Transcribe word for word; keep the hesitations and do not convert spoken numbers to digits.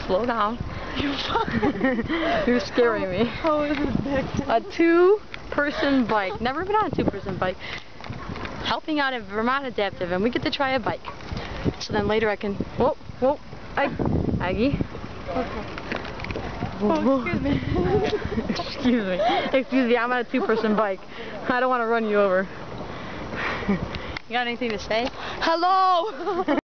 slow down. You fucking... You're scaring me. How is it back A two-person bike. Never been on a two-person bike. Helping out at Vermont Adaptive, and we get to try a bike. So then later I can... Whoa, whoa, Ag Aggie. Okay. Oh, excuse me. Excuse me. Excuse me, I'm on a two-person bike. I don't want to run you over. You got anything to say? Hello!